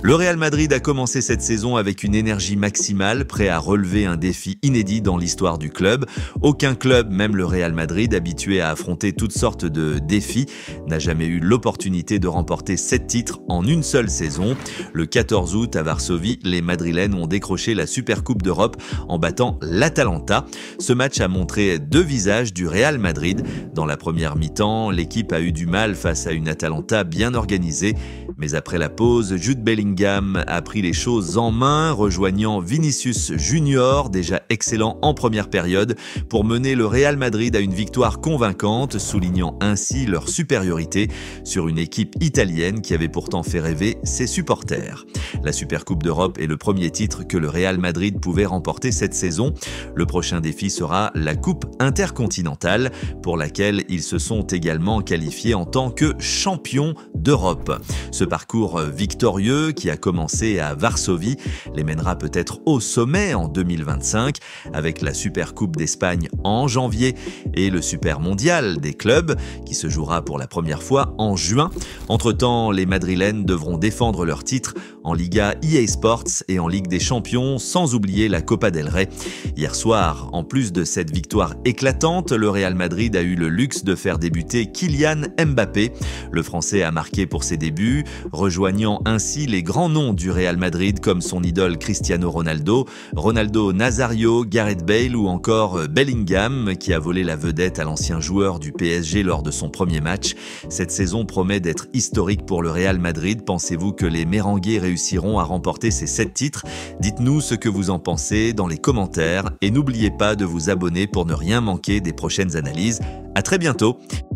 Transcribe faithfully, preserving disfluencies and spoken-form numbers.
Le Real Madrid a commencé cette saison avec une énergie maximale, prêt à relever un défi inédit dans l'histoire du club. Aucun club, même le Real Madrid, habitué à affronter toutes sortes de défis, n'a jamais eu l'opportunité de remporter sept titres en une seule saison. Le quatorze août, à Varsovie, les Madrilènes ont décroché la Supercoupe d'Europe en battant l'Atalanta. Ce match a montré deux visages du Real Madrid. Dans la première mi-temps, l'équipe a eu du mal face à une Atalanta bien organisée. Mais après la pause, Jude Bellingham a pris les choses en main, rejoignant Vinicius Junior, déjà excellent en première période, pour mener le Real Madrid à une victoire convaincante, soulignant ainsi leur supériorité sur une équipe italienne qui avait pourtant fait rêver ses supporters. La Supercoupe d'Europe est le premier titre que le Real Madrid pouvait remporter cette saison. Le prochain défi sera la Coupe intercontinentale, pour laquelle ils se sont également qualifiés en tant que champions d'Europe. Ce parcours victorieux qui a commencé à Varsovie les mènera peut-être au sommet en deux mille vingt-cinq avec la Supercoupe d'Espagne en janvier et le Super Mondial des clubs qui se jouera pour la première fois en juin. Entre-temps, les Madrilènes devront défendre leur titre en Liga E A Sports et en Ligue des Champions, sans oublier la Copa del Rey. Hier soir, en plus de cette victoire éclatante, le Real Madrid a eu le luxe de faire débuter Kylian Mbappé. Le Français a marqué pour ses débuts, rejoignant ainsi les grands noms du Real Madrid comme son idole Cristiano Ronaldo, Ronaldo Nazario, Gareth Bale ou encore Bellingham qui a volé la vedette à l'ancien joueur du P S G lors de son premier match. Cette saison promet d'être historique pour le Real Madrid. Pensez-vous que les Merengues réussiront à remporter ces sept titres? Dites-nous ce que vous en pensez dans les commentaires et n'oubliez pas de vous abonner pour ne rien manquer des prochaines analyses. À très bientôt!